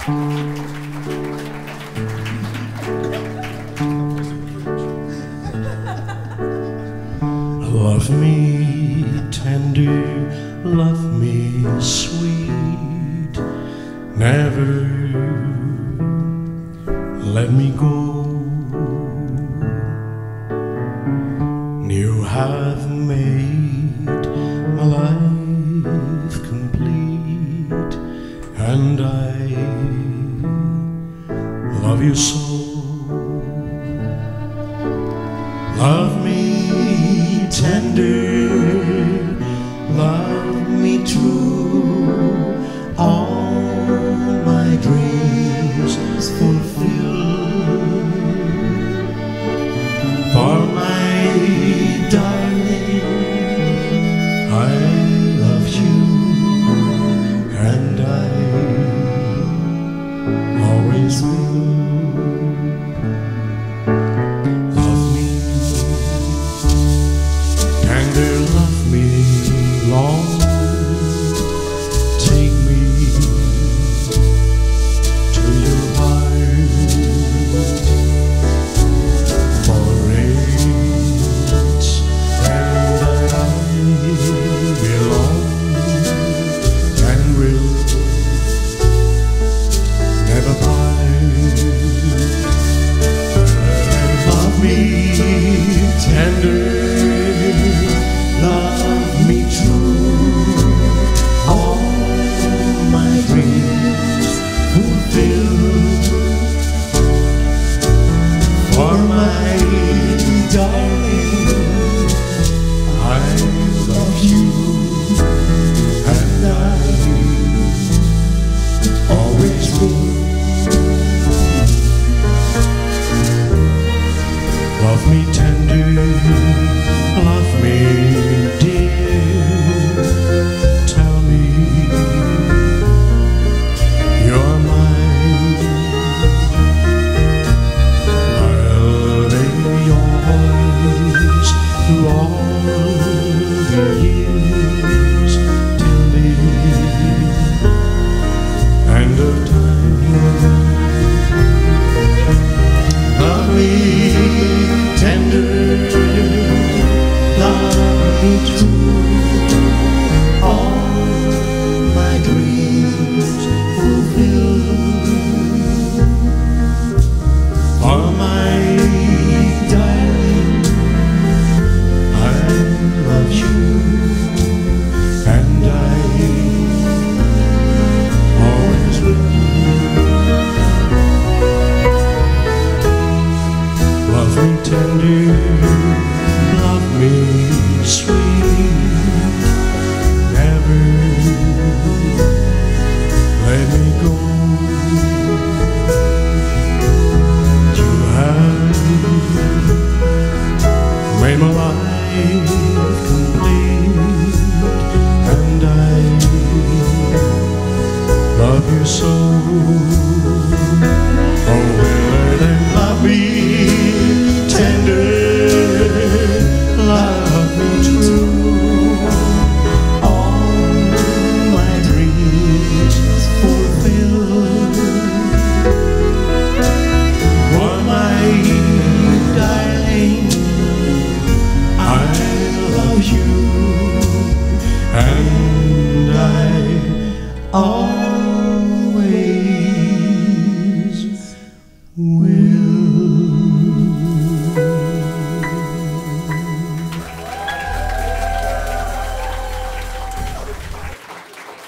Love me tender, love me sweet, never let me go. You have made my life complete, and I love you so. Love me tender, love me true, all my dreams fulfill. For my darling, I love you, and I always will. Love me long, take me to your heart, for it's there that I belong and will never part. Love me tender, love me true, all my dreams fulfill. For my darling, I love you, and I always will. Love me tender, love me dear, tell me you're mine. I'll lay your voice through all the years till the end of time. Love me tender, love me true, all my dreams fulfill. For my darling, I love you, and I always will. Love me tender, love me sweet, never let me go. You have made my life complete, and I love you so. Oh, will they love me tender, love me true, all my dreams fulfill. For my darling, I love you, and I always will.